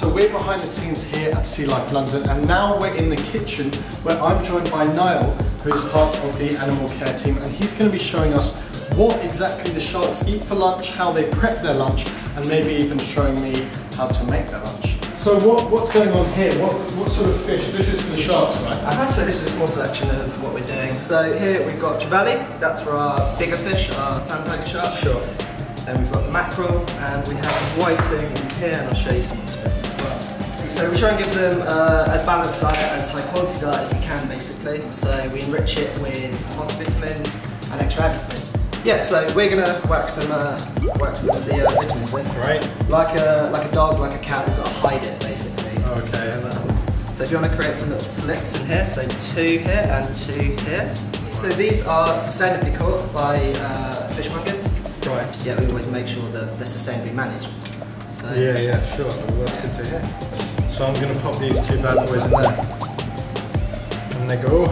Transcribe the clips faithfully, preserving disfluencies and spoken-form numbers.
So we're behind the scenes here at Sea Life London, and now we're in the kitchen where I'm joined by Niall, who is part of the animal care team, and he's going to be showing us what exactly the sharks eat for lunch, how they prep their lunch, and maybe even showing me how to make their lunch. So what, what's going on here? What, what sort of fish? This is for the sharks, right? Uh, so this is a small selection of what we're doing. So here we've got trevally, that's for our bigger fish, our sandpiper sharks. Sure. Then we've got the mackerel, and we have whiting in here, and I'll show you some of this as well. So we try and give them uh, as balanced diet, as high quality diet as we can basically. So we enrich it with multivitamins and extra additives. Yeah, so we're gonna whack some, uh, whack some of the uh, vitamins in. Right. Like a, like a dog, like a cat, we've got to hide it basically. Okay. So, uh, so if you want to create some little slits in here, so two here and two here. So these are sustainably caught by uh, fishmongers. Right. Yeah, we always make sure that they're sustainably managed. So, Yeah, yeah, sure. Well, that's good to hear. So I'm going to pop these two bad boys in there. And they go.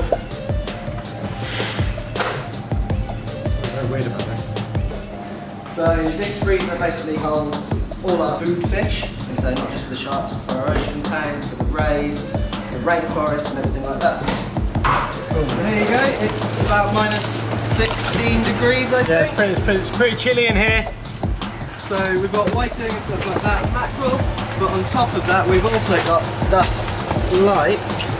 I'm very worried about this. So this freezer basically holds all our food fish. So not just for the sharks, but for our ocean tanks, for the rays, the rainforests and everything like that. Cool. There you go. It's about minus sixteen degrees, I think. Yeah, it's pretty, it's pretty, it's pretty chilly in here. So we've got whiting and stuff like that, mackerel, but on top of that we've also got stuff like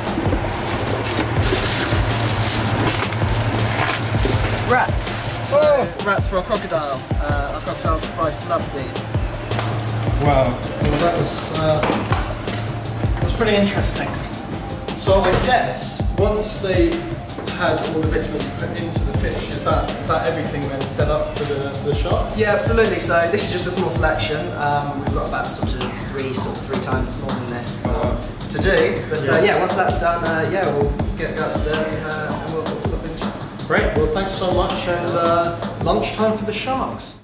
rats. So Oh. rats for our crocodile. Uh, our crocodile spice loves these. Wow, well, that was uh, that was pretty interesting. So I guess once they've had all the vitamins put into the fish, is that is that everything then set up for the for the shark? Yeah, absolutely. So this is just a small selection. Um, we've got about sort of three, sort of three times more than this uh, to do. But uh, yeah, once that's done, uh, yeah, we'll get go upstairs and, uh, and we'll put something. Great. Well, thanks so much, and uh, lunchtime for the sharks.